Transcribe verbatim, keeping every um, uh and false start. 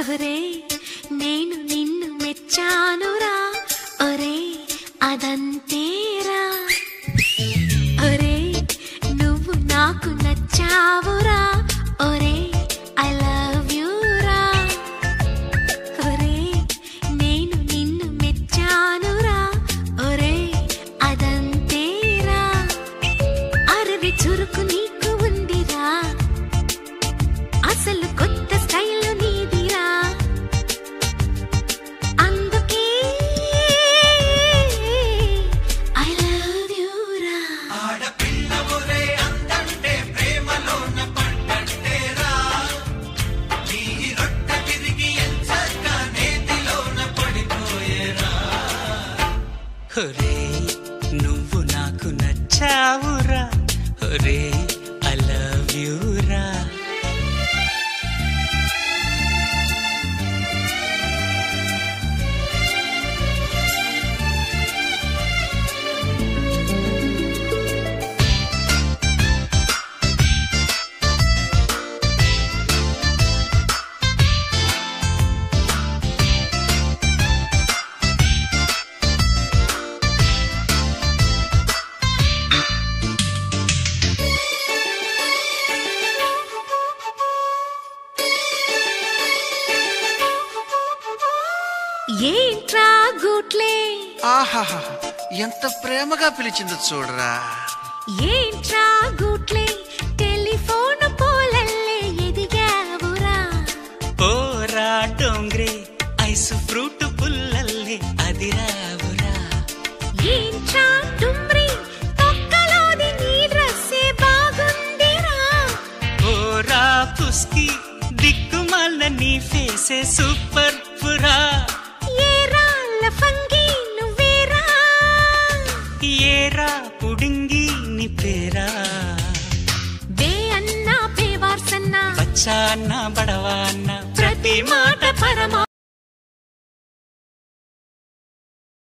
ఒరే నేను నిన్ను మెచ్చానురా ఒరే అదంతేరా ఒరే నువ్వు నాకు నచ్చావురా ఒరే ఐ లవ్ యూ రా ఒరే నేను నిన్ను మెచ్చానురా ఒరే అదంతేరా అరవి చురుకు నీకు ఉందిరా అసలు కొత్త స్టైల్ నీదిరా అందుకే ఐ లవ్ యూ రా ఆడపిల్ల ఒరే అందంటే ప్రేమలోన పడ్డంటేరా నీ రొట్టె తిరిగి ఎంచక్క నేతిలోన పడిపోయేరా ఒరే నువ్వు నాకు నచ్చావురా ఒరే ఐ లవ్ యూ రా ఏంట్రా గూట్లే ఆహాహా ఎంత ప్రేమగా పిలిచిందో చూడరా ఏంట్రా గూట్లే టెలిఫోన్ పోలల్లే ఎదిగావురా ఓరా డోంగ్రే ఐస్ ఫ్రూట్ పుల్లల్లే అదిరావురా ఏంట్రా డుమ్రి తొక్కలోది నీ డ్రెస్సే బాగుందిరా ఓరా పుస్కి దిక్కుమాల నీ ఫేసే సూపర్ పురా ఏరా లఫంగి నువ్వేరా ఏరా పుడింగి నీ పేరా బే అన్నా బేవార్సన్నా బచ్చాన్న బడవాన్న ప్రతి మాట పరమా